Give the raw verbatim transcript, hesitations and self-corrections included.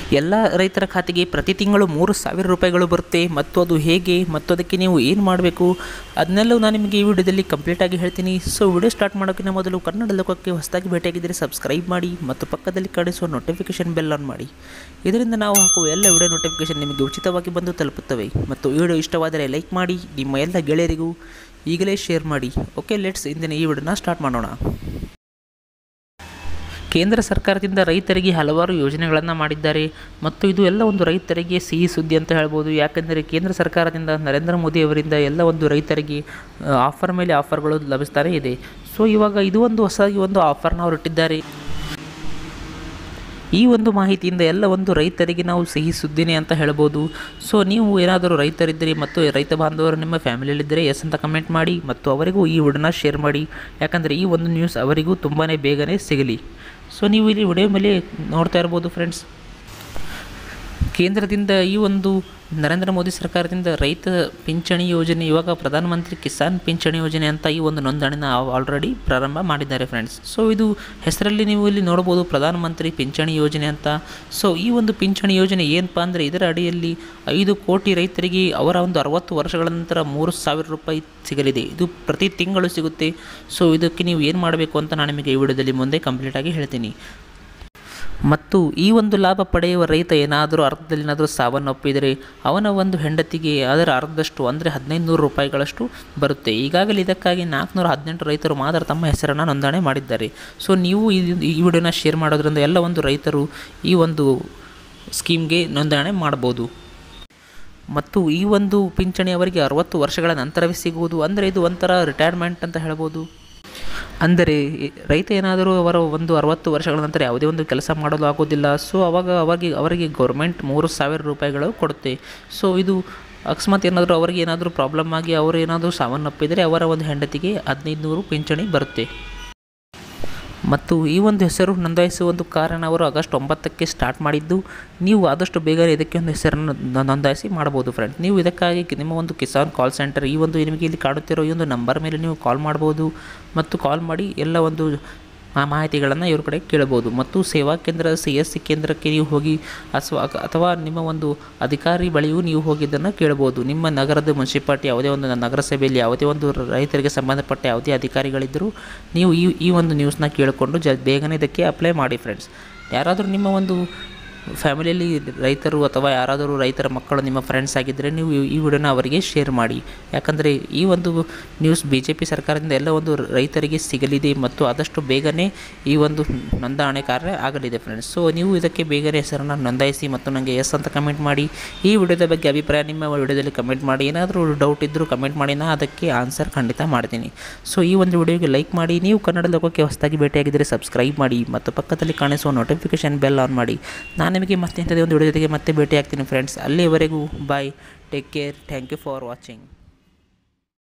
ಎಲ್ಲ ರೈತರ ಖಾತೆಗೆ ಪ್ರತಿ ತಿಂಗಳು ಮೂರು ಸಾವಿರ ರೂಪಾಯಿಗಳು ಬರುತ್ತೆ ಮತ್ತು ಅದು ಹೇಗೆ ಮತ್ತು ಅದಕ್ಕೆ ನೀವು ಏನು ಮಾಡಬೇಕು ಅದನ್ನೆಲ್ಲವೂ ನಾನು ನಿಮಗೆ ಈ ವಿಡಿಯೋದಲ್ಲಿ ಕಂಪ್ಲೀಟಾಗಿ ಹೇಳ್ತೀನಿ. ಸೊ ವಿಡಿಯೋ ಸ್ಟಾರ್ಟ್ ಮಾಡೋಕ್ಕಿಂತ ಮೊದಲು ಕನ್ನಡ ಲೋಕಕ್ಕೆ ಹೊಸದಾಗಿ ಭೇಟಿಯಾಗಿದ್ದರೆ ಸಬ್ಸ್ಕ್ರೈಬ್ ಮಾಡಿ ಮತ್ತು ಪಕ್ಕದಲ್ಲಿ ಕಾಣಿಸುವ ನೋಟಿಫಿಕೇಷನ್ ಬೆಲ್ ಆನ್ ಮಾಡಿ. ಇದರಿಂದ ನಾವು ಹಾಕುವ ಎಲ್ಲ ವಿಡಿಯೋ ನೋಟಿಫಿಕೇಷನ್ ನಿಮಗೆ ಉಚಿತವಾಗಿ ಬಂದು ತಲುಪುತ್ತವೆ. ಮತ್ತು ವಿಡಿಯೋ ಇಷ್ಟವಾದರೆ ಲೈಕ್ ಮಾಡಿ, ನಿಮ್ಮ ಎಲ್ಲ ಗೆಳೆಯರಿಗೂ ಈಗಲೇ ಶೇರ್ ಮಾಡಿ. ಓಕೆ, ಲೆಟ್ಸ್ ಇಂದಿನ ಈ ವಿಡಿಯೋನ ಸ್ಟಾರ್ಟ್ ಮಾಡೋಣ. ಕೇಂದ್ರ ಸರ್ಕಾರದಿಂದ ರೈತರಿಗೆ ಹಲವಾರು ಯೋಜನೆಗಳನ್ನು ಮಾಡಿದ್ದಾರೆ ಮತ್ತು ಇದು ಎಲ್ಲ ಒಂದು ರೈತರಿಗೆ ಸಿಹಿ ಸುದ್ದಿ ಅಂತ ಹೇಳ್ಬೋದು. ಯಾಕೆಂದರೆ ಕೇಂದ್ರ ಸರ್ಕಾರದಿಂದ ನರೇಂದ್ರ ಮೋದಿ ಅವರಿಂದ ಎಲ್ಲ ಒಂದು ರೈತರಿಗೆ ಆಫರ್ ಮೇಲೆ ಆಫರ್ಗಳು ಲಭಿಸ್ತಾನೆ ಇದೆ. ಸೊ ಇವಾಗ ಇದು ಒಂದು ಹೊಸದಾಗಿ ಒಂದು ಆಫರ್ನ ಅವರು ಇಟ್ಟಿದ್ದಾರೆ. ಈ ಒಂದು ಮಾಹಿತಿಯಿಂದ ಎಲ್ಲ ಒಂದು ರೈತರಿಗೆ ನಾವು ಸಿಹಿ ಸುದ್ದಿನೇ ಅಂತ ಹೇಳ್ಬೋದು. ಸೊ ನೀವು ಏನಾದರೂ ರೈತರಿದ್ದರೆ ಮತ್ತು ರೈತ ಬಾಂಧವರು ನಿಮ್ಮ ಫ್ಯಾಮಿಲಿಯಲ್ಲಿದ್ದರೆ ಎಸ್ ಅಂತ ಕಮೆಂಟ್ ಮಾಡಿ ಮತ್ತು ಅವರಿಗೂ ಈ ವಿಡಿಯೋನ ಶೇರ್ ಮಾಡಿ. ಯಾಕಂದರೆ ಈ ಒಂದು ನ್ಯೂಸ್ ಅವರಿಗೂ ತುಂಬಾ ಬೇಗನೆ ಸಿಗಲಿ. ಸೊ ನೀವು ಇಲ್ಲಿ ವಿಡಿಯೋ ಮೇಲೆ ನೋಡ್ತಾ ಇರ್ಬೋದು ಫ್ರೆಂಡ್ಸ್, ಕೇಂದ್ರದಿಂದ ಈ ಒಂದು ನರೇಂದ್ರ ಮೋದಿ ಸರ್ಕಾರದಿಂದ ರೈತ ಪಿಂಚಣಿ ಯೋಜನೆ, ಇವಾಗ ಪ್ರಧಾನಮಂತ್ರಿ ಕಿಸಾನ್ ಪಿಂಚಣಿ ಯೋಜನೆ ಅಂತ ಈ ಒಂದು ನೋಂದಣಿನ ಆಲ್ರೆಡಿ ಪ್ರಾರಂಭ ಮಾಡಿದ್ದಾರೆ ಫ್ರೆಂಡ್ಸ್. ಸೊ ಇದು ಹೆಸರಲ್ಲಿ ನೀವು ಇಲ್ಲಿ ನೋಡ್ಬೋದು ಪ್ರಧಾನಮಂತ್ರಿ ಪಿಂಚಣಿ ಯೋಜನೆ ಅಂತ. ಸೊ ಈ ಒಂದು ಪಿಂಚಣಿ ಯೋಜನೆ ಏನಪ್ಪ ಅಂದರೆ ಇದರ ಅಡಿಯಲ್ಲಿ ಐದು ಕೋಟಿ ರೈತರಿಗೆ ಅವರ ಒಂದು ಅರವತ್ತು ವರ್ಷಗಳ ನಂತರ ಮೂರು ಸಾವಿರ ರೂಪಾಯಿ ಸಿಗಲಿದೆ. ಇದು ಪ್ರತಿ ತಿಂಗಳು ಸಿಗುತ್ತೆ. ಸೊ ಇದಕ್ಕೆ ನೀವು ಏನು ಮಾಡಬೇಕು ಅಂತ ನಾನು ನಿಮಗೆ ಈ ವಿಡಿಯೋದಲ್ಲಿ ಮುಂದೆ ಕಂಪ್ಲೀಟಾಗಿ ಹೇಳ್ತೀನಿ. ಮತ್ತು ಈ ಒಂದು ಲಾಭ ಪಡೆಯುವ ರೈತ ಏನಾದರೂ ಅರ್ಧದಲ್ಲಿ ಏನಾದರೂ ಸಾವನ್ನಪ್ಪಿದರೆ ಅವನ ಒಂದು ಹೆಂಡತಿಗೆ ಅದರ ಅರ್ಧದಷ್ಟು ಅಂದರೆ ಹದಿನೈದು ನೂರು ರೂಪಾಯಿಗಳಷ್ಟು ಬರುತ್ತೆ. ಈಗಾಗಲೇ ಇದಕ್ಕಾಗಿ ನಾಲ್ಕುನೂರ ಹದಿನೆಂಟು ರೈತರು ಮಾತ್ರ ತಮ್ಮ ಹೆಸರನ್ನು ನೋಂದಣಿ ಮಾಡಿದ್ದಾರೆ. ಸೊ ನೀವು ಈ ವಿಡಿಯೋನ ಶೇರ್ ಮಾಡೋದ್ರಿಂದ ಎಲ್ಲ ಒಂದು ರೈತರು ಈ ಒಂದು ಸ್ಕೀಮ್ಗೆ ನೋಂದಣಿ ಮಾಡ್ಬೋದು. ಮತ್ತು ಈ ಒಂದು ಪಿಂಚಣಿ ಅವರಿಗೆ ಅರವತ್ತು ವರ್ಷಗಳ ನಂತರವೇ ಸಿಗುವುದು. ಅಂದರೆ ಇದು ಒಂಥರ ರಿಟೈರ್ಮೆಂಟ್ ಅಂತ ಹೇಳ್ಬೋದು. ಅಂದರೆ ರೈತ ಏನಾದರೂ ಅವರ ಒಂದು ಅರವತ್ತು ವರ್ಷಗಳ ನಂತರ ಯಾವುದೇ ಒಂದು ಕೆಲಸ ಮಾಡಲು ಆಗೋದಿಲ್ಲ. ಸೊ ಅವಾಗ ಅವಾಗ ಅವರಿಗೆ ಗೌರ್ಮೆಂಟ್ ಮೂರು ಸಾವಿರ ರೂಪಾಯಿಗಳು ಕೊಡುತ್ತೆ. ಸೊ ಇದು ಅಕಸ್ಮಾತ್ ಏನಾದರೂ ಅವರಿಗೆ ಏನಾದರೂ ಪ್ರಾಬ್ಲಮ್ ಆಗಿ ಅವರು ಏನಾದರೂ ಸಾವನ್ನಪ್ಪಿದರೆ ಅವರ ಒಂದು ಹೆಂಡತಿಗೆ ಹದಿನೈದು ನೂರು ಪಿಂಚಣಿ ಬರುತ್ತೆ. ಮತ್ತು ಈ ಒಂದು ಹೆಸರು ನೋಂದಾಯಿಸುವ ಒಂದು ಕಾರಣ ಅವರು ಆಗಸ್ಟ್ ಒಂಬತ್ತಕ್ಕೆ ಸ್ಟಾರ್ಟ್ ಮಾಡಿದ್ದು. ನೀವು ಆದಷ್ಟು ಬೇಗ ಇದಕ್ಕೆ ಒಂದು ಹೆಸರನ್ನು ನೋಂದಾಯಿಸಿ ಮಾಡ್ಬೋದು ಫ್ರೆಂಡ್ಸ್. ನೀವು ಇದಕ್ಕಾಗಿ ನಿಮ್ಮ ಒಂದು ಕಿಸಾನ್ ಕಾಲ್ ಸೆಂಟರ್, ಈ ಒಂದು ನಿಮಗೆ ಇಲ್ಲಿ ಕಾಣುತ್ತಿರೋ ಈ ಒಂದು ನಂಬರ್ ಮೇಲೆ ನೀವು ಕಾಲ್ ಮಾಡ್ಬೋದು ಮತ್ತು ಕಾಲ್ ಮಾಡಿ ಎಲ್ಲ ಒಂದು ಮಾಹಿತಿಗಳನ್ನು ಇವ್ರ ಕಡೆ ಕೇಳ್ಬೋದು. ಮತ್ತು ಸೇವಾ ಕೇಂದ್ರ ಸಿ ಎಸ್ ಸಿ ಕೇಂದ್ರಕ್ಕೆ ನೀವು ಹೋಗಿ ಅಥವಾ ಅಥವಾ ನಿಮ್ಮ ಒಂದು ಅಧಿಕಾರಿ ಬಳಿಯೂ ನೀವು ಹೋಗಿ ಇದನ್ನು ಕೇಳ್ಬೋದು. ನಿಮ್ಮ ನಗರದ ಮುನ್ಸಿಪಾಲ್ಟಿ ಯಾವುದೇ ಒಂದು ನಗರಸಭೆಯಲ್ಲಿ ಯಾವುದೇ ಒಂದು ರೈತರಿಗೆ ಸಂಬಂಧಪಟ್ಟ ಯಾವುದೇ ಅಧಿಕಾರಿಗಳಿದ್ದರೂ ನೀವು ಈ ಈ ಒಂದು ನ್ಯೂಸ್ನ ಕೇಳಿಕೊಂಡು ಜ ಬೇಗನೆ ಇದಕ್ಕೆ ಅಪ್ಲೈ ಮಾಡಿ ಫ್ರೆಂಡ್ಸ್. ಯಾರಾದರೂ ನಿಮ್ಮ ಒಂದು ಫ್ಯಾಮಿಲಿಯಲ್ಲಿ ರೈತರು ಅಥವಾ ಯಾರಾದರೂ ರೈತರ ಮಕ್ಕಳು ನಿಮ್ಮ ಫ್ರೆಂಡ್ಸ್ ಆಗಿದ್ದರೆ ನೀವು ಈ ವಿಡಿಯೋನ ಅವರಿಗೆ ಶೇರ್ ಮಾಡಿ. ಯಾಕಂದರೆ ಈ ಒಂದು ನ್ಯೂಸ್ ಬಿ ಜೆ ಪಿ ಸರ್ಕಾರದಿಂದ ಎಲ್ಲ ಒಂದು ರೈತರಿಗೆ ಸಿಗಲಿದೆ ಮತ್ತು ಆದಷ್ಟು ಬೇಗನೆ ಈ ಒಂದು ನೋಂದಣಿ ಕಾರ್ಯ ಆಗಲಿದೆ ಫ್ರೆಂಡ್ಸ್. ಸೊ ನೀವು ಇದಕ್ಕೆ ಬೇಗನೆ ಹೆಸರನ್ನು ನೋಂದಾಯಿಸಿ ಮತ್ತು ನನಗೆ ಎಸ್ ಅಂತ ಕಮೆಂಟ್ ಮಾಡಿ. ಈ ವಿಡಿಯೋದ ಬಗ್ಗೆ ಅಭಿಪ್ರಾಯ ನಿಮ್ಮ ವಿಡಿಯೋದಲ್ಲಿ ಕಮೆಂಟ್ ಮಾಡಿ. ಏನಾದರೂ ಡೌಟ್ ಇದ್ದರೂ ಕಮೆಂಟ್ ಮಾಡಿ, ನಾನು ಅದಕ್ಕೆ ಆನ್ಸರ್ ಖಂಡಿತ ಮಾಡ್ತೀನಿ. ಸೊ ಈ ಒಂದು ವಿಡಿಯೋಗೆ ಲೈಕ್ ಮಾಡಿ. ನೀವು ಕನ್ನಡ ಲೋಕಕ್ಕೆ ಹೊಸದಾಗಿ ಭೇಟಿಯಾಗಿದ್ದರೆ ಸಬ್ಸ್ಕ್ರೈಬ್ ಮಾಡಿ ಮತ್ತು ಪಕ್ಕದಲ್ಲಿ ಕಾಣಿಸುವ ನೋಟಿಫಿಕೇಷನ್ ಬೆಲ್ ಆನ್ ಮಾಡಿ. ನಾನು ನಿಮಗೆ ಮತ್ತೆ ಇಂಥದೇ ಒಂದು ವಿಡಿಯೋ ಜೊತೆಗೆ ಮತ್ತೆ ಭೇಟಿ ಆಗ್ತೀನಿ ಫ್ರೆಂಡ್ಸ್. ಅಲ್ಲಿವರೆಗೂ bye, take care, thank you for watching.